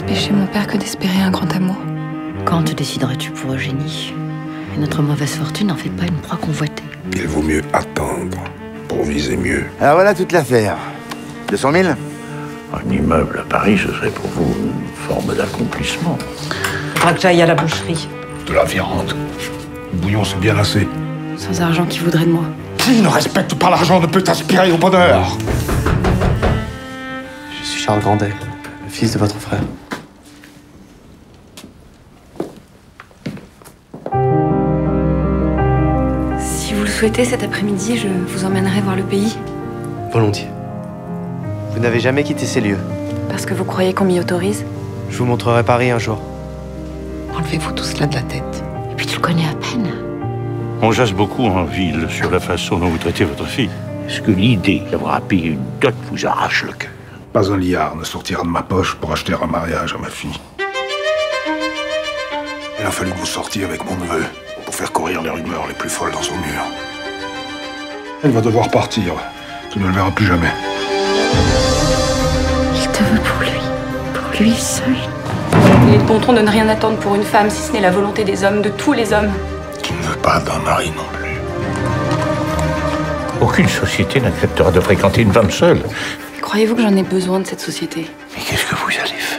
péché mon père que d'espérer un grand amour. Quand te déciderais-tu pour Eugénie? Et notre mauvaise fortune n'en fait pas une proie convoitée. Il vaut mieux attendre pour viser mieux. Alors voilà toute l'affaire. 200 000? Un immeuble à Paris, ce serait pour vous une forme d'accomplissement. Faudra que j'aille à la boucherie. De la viande. Le bouillon, c'est bien assez. Sans argent, qui voudrait de moi? Qui ne respecte pas l'argent ne peut aspirer au bonheur. Je suis Charles Grandet, le fils de votre frère. Si vous le souhaitez, cet après-midi, je vous emmènerai voir le pays. Volontiers. Vous n'avez jamais quitté ces lieux. Parce que vous croyez qu'on m'y autorise? Je vous montrerai Paris un jour. Enlevez-vous tout cela de la tête. Et puis tu le connais à peine. On jase beaucoup en ville sur la façon dont vous traitez votre fille. Est-ce que l'idée d'avoir à payer une dot vous arrache le cœur? Pas un liard ne sortira de ma poche pour acheter un mariage à ma fille. Il a fallu que vous sortiez avec mon neveu pour faire courir les rumeurs les plus folles dans son mur. Elle va devoir partir. Tu ne le verras plus jamais. Il te veut pour lui seul. Il est de bon ton de ne rien attendre pour une femme, si ce n'est la volonté des hommes, de tous les hommes. Qui ne veut pas d'un mari non plus. Aucune société n'acceptera de fréquenter une femme seule. Croyez-vous que j'en ai besoin de cette société? Mais qu'est-ce que vous allez faire?